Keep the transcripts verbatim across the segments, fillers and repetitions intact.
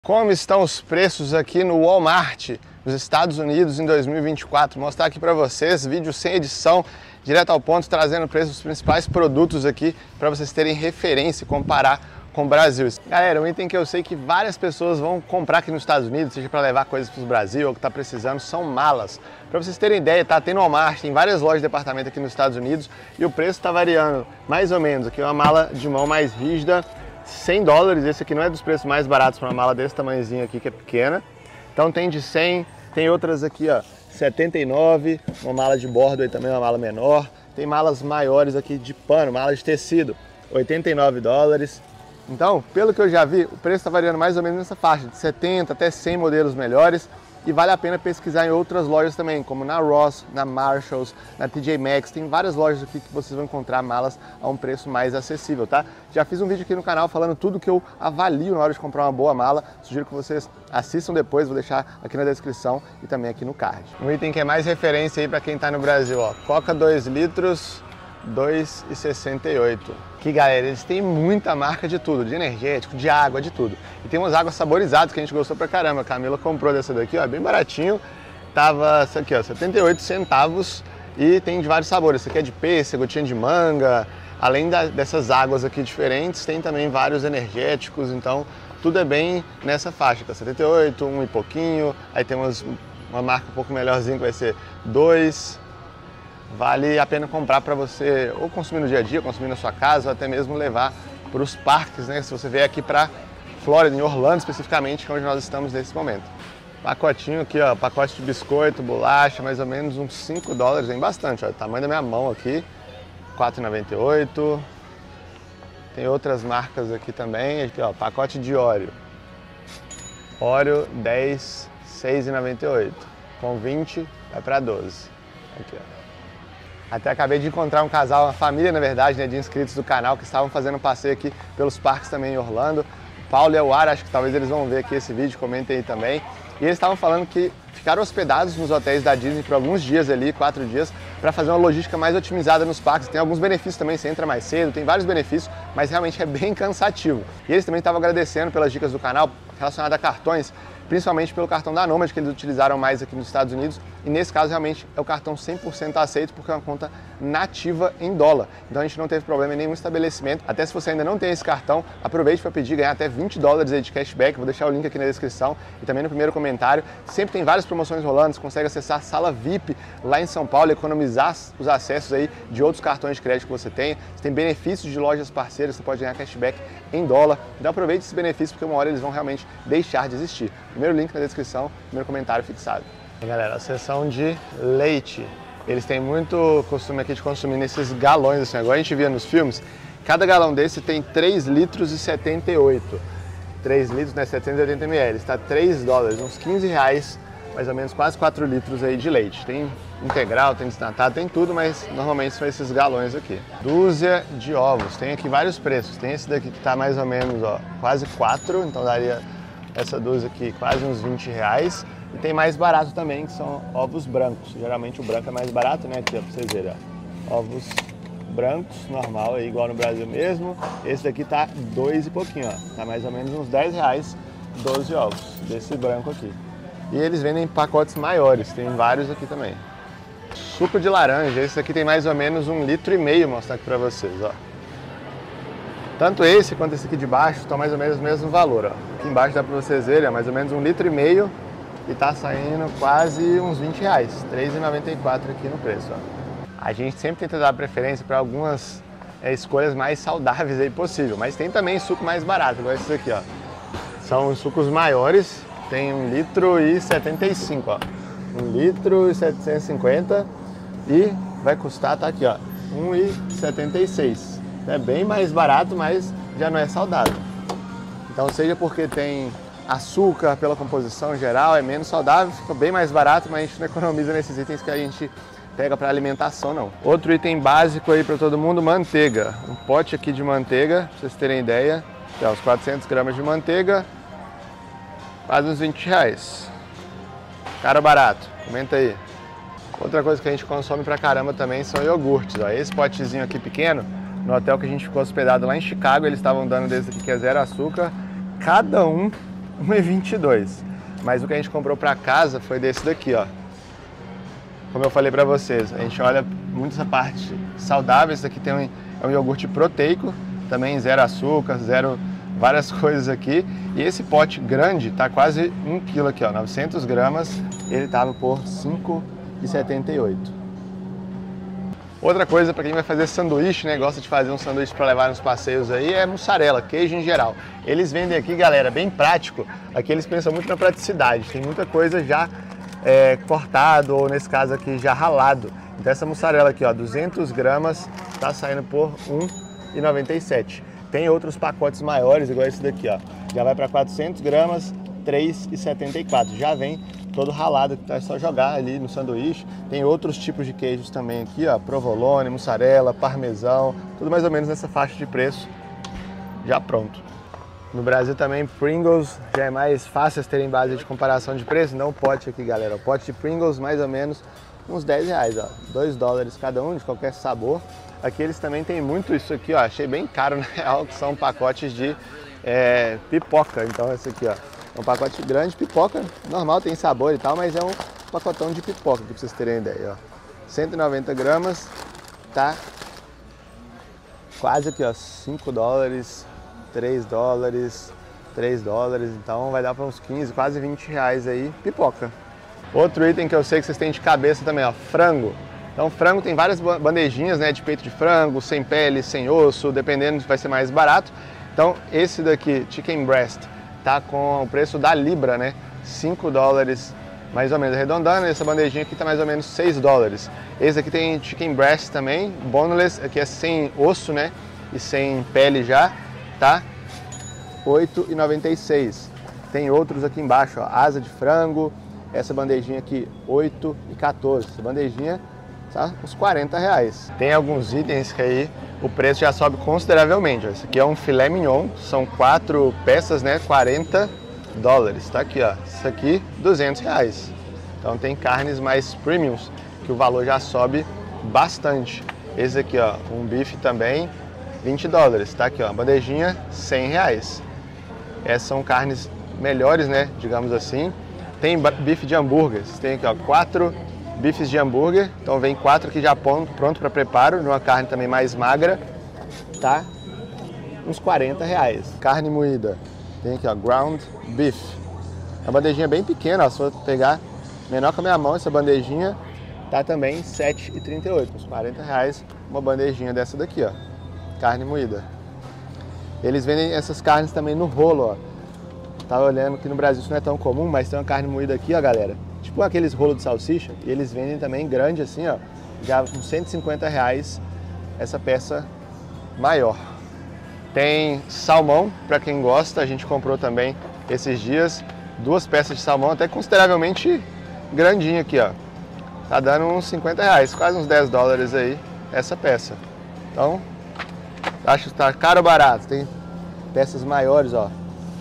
Como estão os preços aqui no Walmart dos Estados Unidos em dois mil e vinte e quatro? Vou mostrar aqui para vocês, vídeo sem edição, direto ao ponto, trazendo o preço dos principais produtos aqui para vocês terem referência e comparar com o Brasil. Galera, um item que eu sei que várias pessoas vão comprar aqui nos Estados Unidos, seja para levar coisas para o Brasil ou que está precisando, são malas. Para vocês terem ideia, tá tendo Walmart, tem várias lojas de departamento aqui nos Estados Unidos e o preço está variando mais ou menos. Aqui é uma mala de mão mais rígida, cem dólares, esse aqui não é dos preços mais baratos para uma mala desse tamanhozinho aqui, que é pequena. Então tem de cem, tem outras aqui, ó, setenta e nove, uma mala de bordo aí também, uma mala menor. Tem malas maiores aqui de pano, mala de tecido, oitenta e nove dólares. Então, pelo que eu já vi, o preço está variando mais ou menos nessa faixa, de setenta até cem modelos melhores. E vale a pena pesquisar em outras lojas também, como na Ross, na Marshalls, na T J Maxx. Tem várias lojas aqui que vocês vão encontrar malas a um preço mais acessível, tá? Já fiz um vídeo aqui no canal falando tudo que eu avalio na hora de comprar uma boa mala. Sugiro que vocês assistam depois, vou deixar aqui na descrição e também aqui no card. Um item que é mais referência aí para quem tá no Brasil, ó. Coca dois litros, dois e sessenta e oito. Aqui, galera, eles têm muita marca de tudo, de energético, de água, de tudo. E tem umas águas saborizadas que a gente gostou pra caramba. A Camila comprou dessa daqui, ó, bem baratinho. Tava, isso aqui, ó, setenta e oito centavos e tem de vários sabores. Esse aqui é de pêssego, gotinha de manga. Além da, dessas águas aqui diferentes, tem também vários energéticos, então tudo é bem nessa faixa, tá? setenta e oito, um e pouquinho. Aí tem umas, uma marca um pouco melhorzinha que vai ser dois. Vale a pena comprar para você ou consumir no dia a dia, consumir na sua casa, ou até mesmo levar para os parques, né? Se você vier aqui para Flórida, em Orlando especificamente, que é onde nós estamos nesse momento. Pacotinho aqui, ó, pacote de biscoito, bolacha, mais ou menos uns cinco dólares, vem bastante, ó, o tamanho da minha mão aqui, quatro e noventa e oito. Tem outras marcas aqui também, aqui, ó, pacote de Oreo. Oreo dez, seis e noventa e oito. Com vinte vai para doze. Aqui, ó. Até acabei de encontrar um casal, uma família, na verdade, né, de inscritos do canal que estavam fazendo um passeio aqui pelos parques também em Orlando. O Paulo e a Wara, acho que talvez eles vão ver aqui esse vídeo, comentem aí também. E eles estavam falando que ficaram hospedados nos hotéis da Disney por alguns dias ali, quatro dias, para fazer uma logística mais otimizada nos parques. Tem alguns benefícios também, você entra mais cedo, tem vários benefícios, mas realmente é bem cansativo. E eles também estavam agradecendo pelas dicas do canal relacionadas a cartões, principalmente pelo cartão da Nomad, que eles utilizaram mais aqui nos Estados Unidos. E nesse caso, realmente, é o cartão cem por cento aceito, porque é uma conta nativa em dólar. Então a gente não teve problema em nenhum estabelecimento. Até se você ainda não tem esse cartão, aproveite para pedir, ganhar até vinte dólares aí de cashback. Vou deixar o link aqui na descrição e também no primeiro comentário. Sempre tem várias promoções rolando, você consegue acessar a sala V I P lá em São Paulo, economizar os acessos aí de outros cartões de crédito que você tem. Você tem benefícios de lojas parceiras, você pode ganhar cashback em dólar. Então aproveite esses benefícios, porque uma hora eles vão realmente deixar de existir. Primeiro link na descrição, primeiro comentário fixado. E galera, a seção de leite. Eles têm muito costume aqui de consumir nesses galões, assim, agora a gente via nos filmes, cada galão desse tem três litros e setenta e oito. três litros, né, setecentos e oitenta mililitros, está três dólares, uns quinze reais, mais ou menos quase quatro litros aí de leite. Tem integral, tem desnatado, tem tudo, mas normalmente são esses galões aqui. Dúzia de ovos, tem aqui vários preços. Tem esse daqui que está mais ou menos, ó, quase quatro, então daria essa dúzia aqui quase uns vinte reais. E tem mais barato também, que são ovos brancos. Geralmente o branco é mais barato, né? Aqui, ó, pra vocês verem, ó. Ovos brancos, normal, aí, igual no Brasil mesmo. Esse daqui tá dois e pouquinho, ó. Tá mais ou menos uns dez reais, doze ovos desse branco aqui. E eles vendem pacotes maiores, tem vários aqui também. Suco de laranja, esse aqui tem mais ou menos um litro e meio, vou mostrar aqui pra vocês, ó. Tanto esse quanto esse aqui de baixo estão mais ou menos o mesmo valor, ó. Aqui embaixo dá pra vocês verem, é mais ou menos um litro e meio. E tá saindo quase uns vinte reais, três reais e noventa e quatro centavos aqui no preço, ó. A gente sempre tenta dar preferência para algumas é, escolhas mais saudáveis aí possível, mas tem também suco mais barato, igual esse aqui, ó. São os sucos maiores, tem um litro e setenta e cinco, ó. Um litro e setecentos e cinquenta e vai custar, tá aqui, ó, um e setenta e seis. É bem mais barato, mas já não é saudável. Então, seja porque tem açúcar pela composição geral, é menos saudável, fica bem mais barato, mas a gente não economiza nesses itens que a gente pega para alimentação, não. Outro item básico aí para todo mundo, manteiga. Um pote aqui de manteiga, pra vocês terem ideia, é uns quatrocentos gramas de manteiga, quase uns vinte reais. Caro ou barato? Comenta aí. Outra coisa que a gente consome pra caramba também são iogurtes, ó. Esse potezinho aqui pequeno, no hotel que a gente ficou hospedado lá em Chicago, eles estavam dando desse aqui que é zero açúcar, cada um um e vinte e dois. Mas o que a gente comprou para casa foi desse daqui, ó. Como eu falei para vocês, a gente olha muito essa parte saudável. Esse daqui tem um, é um iogurte proteico, também zero açúcar, zero várias coisas aqui. E esse pote grande tá quase um quilo aqui, ó, novecentas gramas. Ele tava por cinco e setenta e oito. Outra coisa para quem vai fazer sanduíche, né, gosta de fazer um sanduíche para levar nos passeios aí, é mussarela, queijo em geral. Eles vendem aqui, galera, bem prático. Aqui eles pensam muito na praticidade. Tem muita coisa já é, cortado, ou nesse caso aqui já ralado. Então essa mussarela aqui, ó, duzentas gramas, tá saindo por um e noventa e sete. Tem outros pacotes maiores, igual esse daqui, ó. Já vai para quatrocentas gramas, três e setenta e quatro. Já vem todo ralado, que é só jogar ali no sanduíche. Tem outros tipos de queijos também aqui, ó, provolone, mussarela, parmesão, tudo mais ou menos nessa faixa de preço, já pronto. No Brasil também Pringles já é mais fácil terem base de comparação de preço, não o pote aqui, galera. O pote de Pringles mais ou menos uns dez reais, ó, dois dólares cada um, de qualquer sabor. Aqui eles também tem muito isso aqui, ó, achei bem caro na real, que são pacotes de é, pipoca. Então esse aqui, ó, é um pacote grande, pipoca, normal, tem sabor e tal, mas é um pacotão de pipoca, pra vocês terem ideia, ó. cento e noventa gramas, tá quase aqui, ó, cinco dólares, três dólares, três dólares, então vai dar para uns quinze, quase vinte reais aí, pipoca. Outro item que eu sei que vocês têm de cabeça também, ó, frango. Então frango tem várias bandejinhas, né, de peito de frango, sem pele, sem osso, dependendo, vai ser mais barato. Então esse daqui, chicken breast, tá com o preço da libra, né? cinco dólares, mais ou menos, arredondando. Essa bandejinha aqui tá mais ou menos seis dólares. Esse aqui tem chicken breast também, boneless, aqui é sem osso, né? E sem pele já, tá? oito e noventa e seis. Tem outros aqui embaixo, ó, asa de frango, essa bandejinha aqui, oito e quatorze. Essa bandejinha tá uns quarenta reais. Tem alguns itens que aí o preço já sobe consideravelmente. Esse aqui é um filé mignon, são quatro peças, né, quarenta dólares. Tá aqui, ó, isso aqui duzentos reais. Então tem carnes mais premiums que o valor já sobe bastante. Esse aqui, ó, um bife também, vinte dólares. Tá aqui, ó, bandejinha, cem reais. Essas são carnes melhores, né, digamos assim. Tem bife de hambúrguer, tem aqui, ó, quatro bifes de hambúrguer, então vem quatro aqui já pronto para preparo, numa carne também mais magra, tá? Uns quarenta reais. Carne moída, tem aqui, ó, ground beef. A bandejinha bem pequena, ó, se eu pegar menor que a minha mão, essa bandejinha tá também sete e trinta e oito, uns quarenta reais uma bandejinha dessa daqui, ó, carne moída. Eles vendem essas carnes também no rolo, ó. Tava olhando que no Brasil isso não é tão comum, mas tem uma carne moída aqui, ó, galera. Tipo aqueles rolos de salsicha, e eles vendem também grande assim, ó, já com cento e cinquenta reais essa peça maior. Tem salmão, para quem gosta, a gente comprou também esses dias, duas peças de salmão, até consideravelmente grandinha aqui, ó. Tá dando uns cinquenta reais, quase uns dez dólares aí essa peça. Então, acho que tá caro ou barato, tem peças maiores, ó.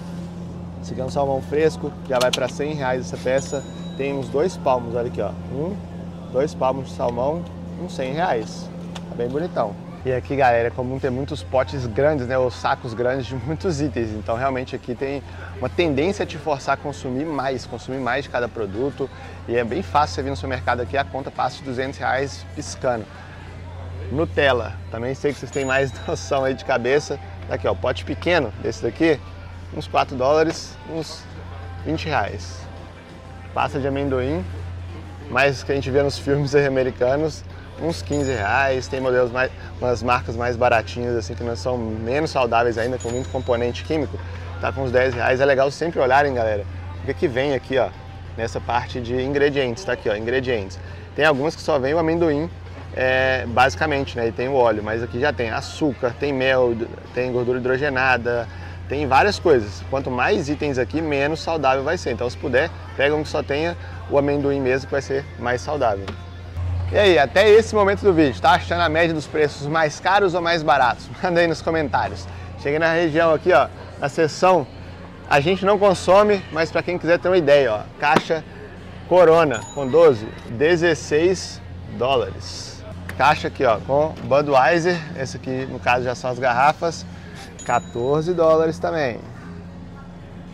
Esse aqui é um salmão fresco, já vai para cem reais essa peça. Tem uns dois palmos, olha aqui, ó. Um, dois palmos de salmão, uns cem reais. Tá bem bonitão. E aqui, galera, é comum ter muitos potes grandes, né, ou sacos grandes de muitos itens. Então, realmente, aqui tem uma tendência a te forçar a consumir mais, consumir mais de cada produto. E é bem fácil você vir no supermercado aqui, a conta passa de duzentos reais piscando. Nutella, também sei que vocês têm mais noção aí de cabeça. Aqui, ó, pote pequeno desse daqui, uns quatro dólares, uns vinte reais. Pasta de amendoim, mais que a gente vê nos filmes americanos, uns quinze reais. Tem modelos mais, umas marcas mais baratinhas, assim, que não são menos saudáveis ainda, com muito componente químico, tá com uns dez reais. É legal sempre olharem, galera, o que que vem aqui, ó, nessa parte de ingredientes, tá aqui, ó, ingredientes. Tem algumas que só vem o amendoim, é, basicamente, né, e tem o óleo, mas aqui já tem açúcar, tem mel, tem gordura hidrogenada, tem várias coisas. Quanto mais itens aqui, menos saudável vai ser. Então, se puder, pega um que só tenha o amendoim mesmo, que vai ser mais saudável. E aí, até esse momento do vídeo, tá achando a média dos preços mais caros ou mais baratos? Manda aí nos comentários. Cheguei na região aqui, ó, na seção a gente não consome, mas para quem quiser ter uma ideia, ó, caixa Corona com doze, dezesseis dólares. Caixa aqui, ó, com Budweiser, esse aqui no caso já são as garrafas, quatorze dólares também.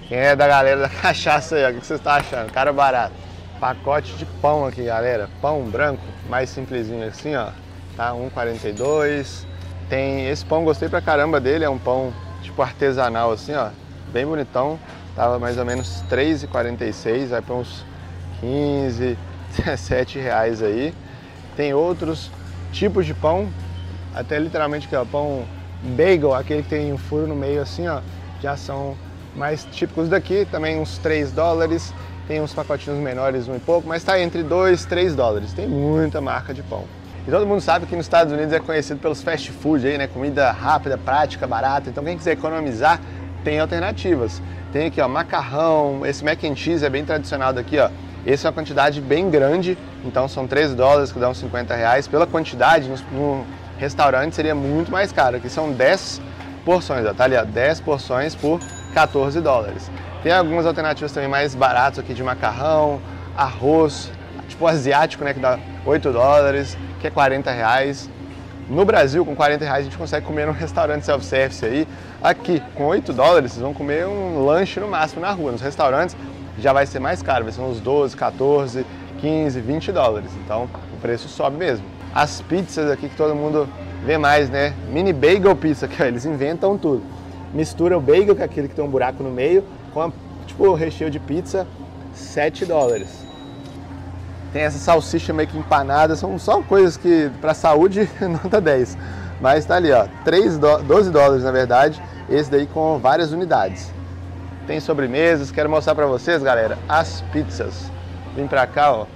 Quem é da galera da cachaça aí, ó, o que vocês estão achando? Cara barato. Pacote de pão aqui, galera. Pão branco, mais simplesinho assim, ó. Tá, um e quarenta e dois. Tem esse pão, gostei pra caramba dele, é um pão tipo artesanal assim, ó. Bem bonitão. Tava mais ou menos três e quarenta e seis, vai para uns quinze, dezessete reais aí. Tem outros tipos de pão, até literalmente aqui, ó, pão bagel, aquele que tem um furo no meio assim, ó, já são mais típicos daqui, também uns três dólares. Tem uns pacotinhos menores, um e pouco, mas tá entre dois e três dólares. Tem muita marca de pão. E todo mundo sabe que nos Estados Unidos é conhecido pelos fast food aí, né? Comida rápida, prática, barata. Então quem quiser economizar, tem alternativas. Tem aqui, ó, macarrão, esse mac and cheese é bem tradicional daqui, ó. Esse é uma quantidade bem grande, então são três dólares, que dão cinquenta reais. Pela quantidade, no, no restaurante seria muito mais caro. Aqui são dez porções, ó, tá ali, ó, dez porções por quatorze dólares. Tem algumas alternativas também mais baratas aqui de macarrão, arroz, tipo asiático, né, que dá oito dólares, que é quarenta reais. No Brasil, com quarenta reais, a gente consegue comer num restaurante self-service aí. Aqui, com oito dólares, vocês vão comer um lanche no máximo na rua. Nos restaurantes já vai ser mais caro, vai ser uns doze, quatorze, quinze, vinte dólares. Então, o preço sobe mesmo. As pizzas aqui que todo mundo vê mais, né? Mini bagel pizza, que ó, eles inventam tudo. Mistura o bagel, que é aquele que tem um buraco no meio, com a, tipo o recheio de pizza, sete dólares. Tem essa salsicha meio que empanada, são só coisas que para saúde nota dez. Mas tá ali, ó, doze dólares na verdade, esse daí com várias unidades. Tem sobremesas, quero mostrar para vocês, galera, as pizzas. Vim pra cá, ó.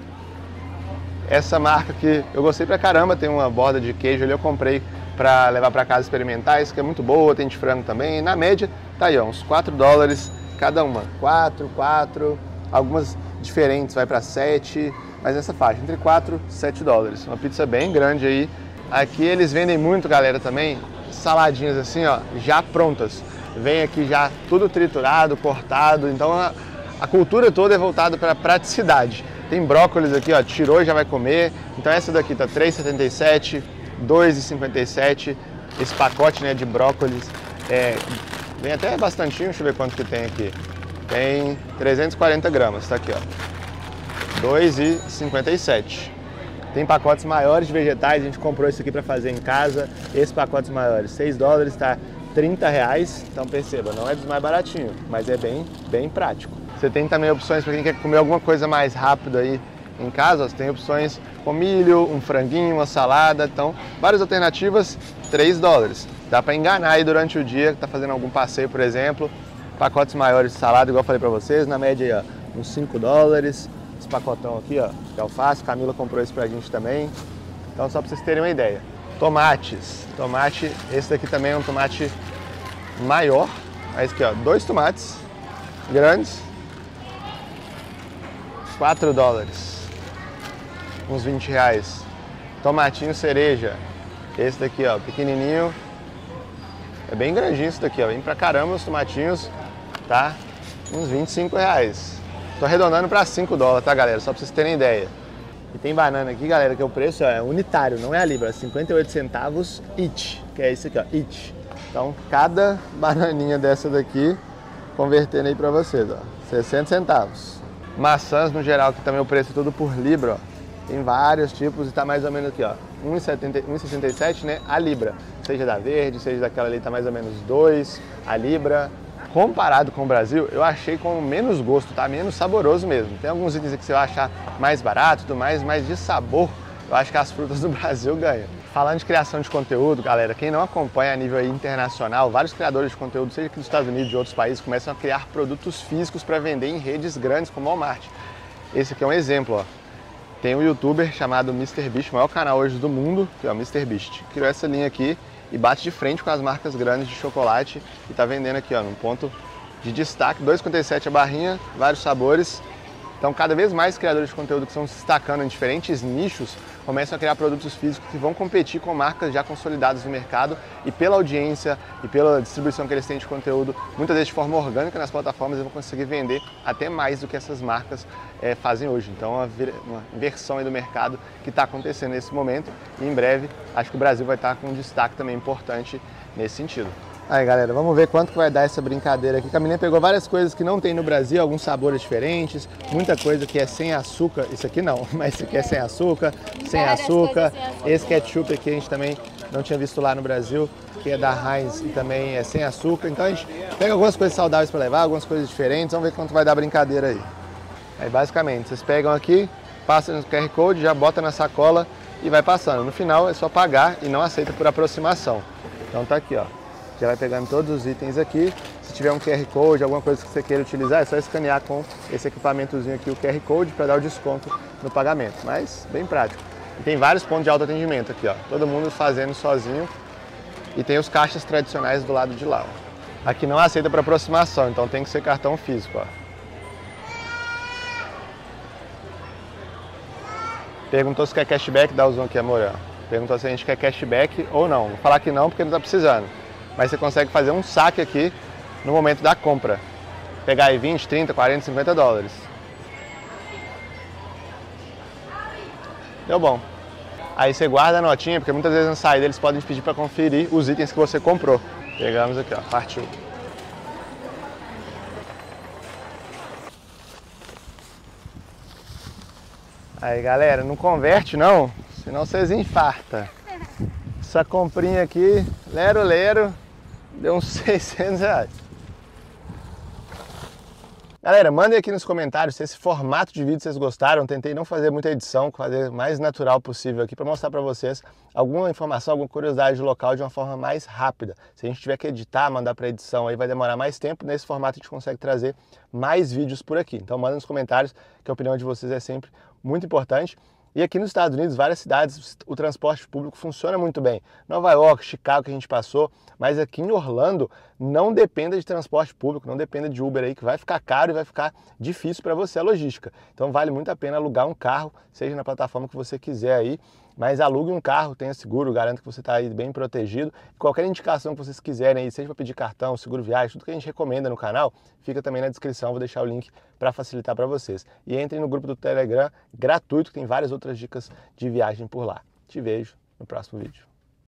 Essa marca que eu gostei pra caramba, tem uma borda de queijo ali, eu comprei para levar para casa experimentar, isso que é muito boa, tem de frango também. Na média, tá aí, ó, uns quatro dólares cada uma. quatro, quatro, algumas diferentes, vai para sete, mas nessa faixa, entre quatro e sete dólares. Uma pizza bem grande aí. Aqui eles vendem muito, galera, também, saladinhas assim, ó, já prontas. Vem aqui já tudo triturado, cortado, então a, a cultura toda é voltada para praticidade. Tem brócolis aqui, ó, tirou e já vai comer. Então essa daqui tá três e setenta e sete, dois e cinquenta e sete. Esse pacote, né, de brócolis é, vem até bastantinho, deixa eu ver quanto que tem aqui. Tem trezentos e quarenta gramas, tá aqui, ó, dois e cinquenta e sete. Tem pacotes maiores de vegetais, a gente comprou esse aqui para fazer em casa. Esses pacotes maiores, seis dólares, tá trinta reais. Então perceba, não é dos mais baratinhos, mas é bem, bem prático. Você tem também opções para quem quer comer alguma coisa mais rápida aí em casa. Você tem opções com milho, um franguinho, uma salada. Então, várias alternativas, três dólares. Dá para enganar aí durante o dia, que tá fazendo algum passeio, por exemplo. Pacotes maiores de salada, igual eu falei para vocês, na média aí, ó, uns cinco dólares. Esse pacotão aqui, ó, de alface, Camila comprou esse pra gente também. Então, só para vocês terem uma ideia. Tomates. Tomate, esse daqui também é um tomate maior. Esse aqui, ó, dois tomates grandes. quatro dólares. Uns vinte reais. Tomatinho cereja. Esse daqui, ó, pequenininho. É bem grandinho esse daqui, ó. Vem pra caramba os tomatinhos, tá? Uns vinte e cinco reais. Tô arredondando para cinco dólares, tá, galera? Só para vocês terem ideia. E tem banana aqui, galera, que o preço é unitário, não é a libra, é cinquenta e oito centavos each, que é esse aqui, ó, each. Então, cada bananinha dessa daqui, convertendo aí para vocês, ó, sessenta centavos. Maçãs, no geral, que também o preço é tudo por libra, ó. Tem vários tipos e tá mais ou menos aqui, ó, um e sessenta e sete, né, a libra. Seja da verde, seja daquela ali, tá mais ou menos dois a libra. Comparado com o Brasil, eu achei com menos gosto, tá? Menos saboroso mesmo. Tem alguns itens que você vai achar mais barato e tudo mais, mas de sabor, eu acho que as frutas do Brasil ganham. Falando de criação de conteúdo, galera, quem não acompanha a nível internacional, vários criadores de conteúdo, seja aqui dos Estados Unidos ou de outros países, começam a criar produtos físicos para vender em redes grandes como o Walmart. Esse aqui é um exemplo, ó. Tem um youtuber chamado MrBeast, o maior canal hoje do mundo, que é o MrBeast. Criou essa linha aqui e bate de frente com as marcas grandes de chocolate e tá vendendo aqui, ó, num ponto de destaque, dois e cinquenta e sete a barrinha, vários sabores. Então, cada vez mais criadores de conteúdo que estão se destacando em diferentes nichos começam a criar produtos físicos que vão competir com marcas já consolidadas no mercado e pela audiência e pela distribuição que eles têm de conteúdo, muitas vezes de forma orgânica nas plataformas, eles vão conseguir vender até mais do que essas marcas é, fazem hoje. Então, é uma inversão aí do mercado que está acontecendo nesse momento e em breve acho que o Brasil vai estar com um destaque também importante nesse sentido. Aí galera, vamos ver quanto que vai dar essa brincadeira aqui. A menina pegou várias coisas que não tem no Brasil, alguns sabores diferentes, muita coisa que é sem açúcar. Isso aqui não, mas isso aqui é sem açúcar, sem açúcar. Sem açúcar. Esse ketchup aqui a gente também não tinha visto lá no Brasil, que é da Heinz e também é sem açúcar. Então a gente pega algumas coisas saudáveis para levar, algumas coisas diferentes, vamos ver quanto vai dar a brincadeira aí. Aí basicamente, vocês pegam aqui, passam no Q R Code, já bota na sacola e vai passando. No final é só pagar e não aceita por aproximação. Então tá aqui, ó. Já vai pegando todos os itens aqui. Se tiver um Q R Code, alguma coisa que você queira utilizar, é só escanear com esse equipamentozinho aqui, o Q R Code, para dar o desconto no pagamento. Mas bem prático. E tem vários pontos de autoatendimento aqui, ó. Todo mundo fazendo sozinho. E tem os caixas tradicionais do lado de lá, ó. Aqui não aceita para aproximação, então tem que ser cartão físico, ó. Perguntou se quer cashback, dá o zoom aqui, amor. Perguntou se a gente quer cashback ou não. Vou falar que não, porque não tá precisando. Mas você consegue fazer um saque aqui no momento da compra. Pegar aí vinte, trinta, quarenta, cinquenta dólares. Deu bom. Aí você guarda a notinha, porque muitas vezes na saída eles podem te pedir para conferir os itens que você comprou. Pegamos aqui, ó, partiu. Aí galera, não converte não, senão vocês infartam. Essa comprinha aqui, lero lero, deu uns seiscentos reais. Galera, mandem aqui nos comentários se esse formato de vídeo vocês gostaram. Tentei não fazer muita edição, fazer o mais natural possível aqui para mostrar para vocês alguma informação, alguma curiosidade local de uma forma mais rápida. Se a gente tiver que editar, mandar para edição, aí vai demorar mais tempo. Nesse formato a gente consegue trazer mais vídeos por aqui. Então manda nos comentários, que a opinião de vocês é sempre muito importante. E aqui nos Estados Unidos, várias cidades, o transporte público funciona muito bem. Nova York, Chicago que a gente passou, mas aqui em Orlando não dependa de transporte público, não dependa de Uber aí, que vai ficar caro e vai ficar difícil para você a logística. Então vale muito a pena alugar um carro, seja na plataforma que você quiser aí, mas alugue um carro, tenha seguro, garanta que você está aí bem protegido. Qualquer indicação que vocês quiserem aí, seja para pedir cartão, seguro viagem, tudo que a gente recomenda no canal, fica também na descrição, vou deixar o link para facilitar para vocês. E entrem no grupo do Telegram, gratuito, que tem várias outras dicas de viagem por lá. Te vejo no próximo vídeo.